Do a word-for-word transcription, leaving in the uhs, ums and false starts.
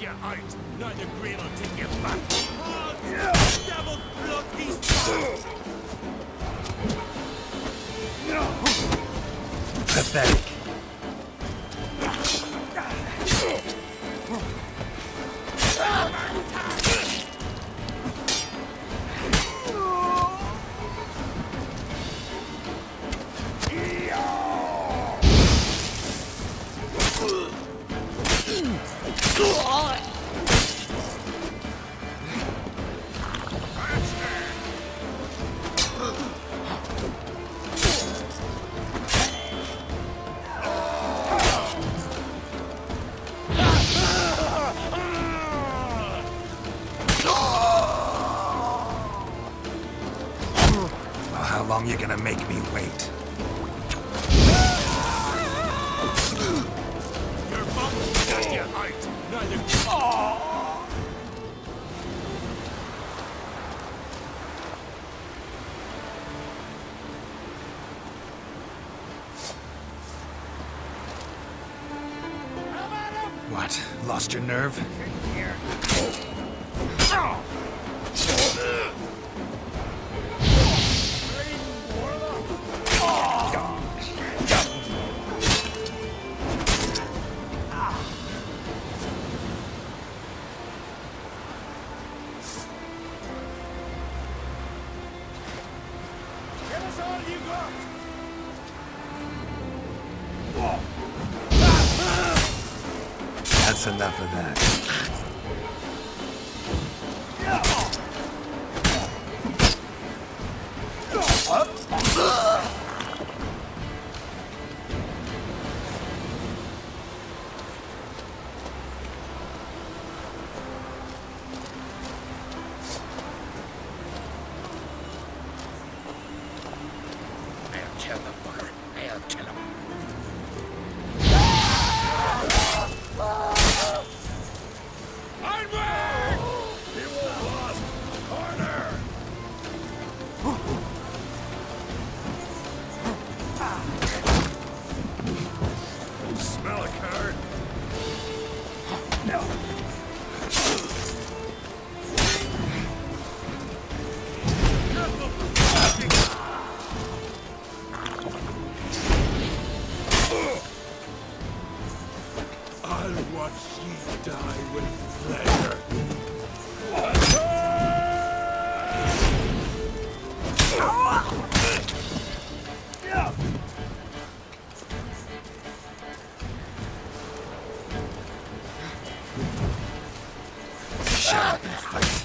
you out. Neither green will take you back. Oh, devil's blood, he's Pathetic. How long you gonna make me wait? Your mom will get you out. Neither... What? Lost your nerve? That's enough of that. I'll kill the fucker. I'll kill him. Onward! He will lost corner! Smell a card? No. I'll watch ye die with pleasure. Shut up and fight.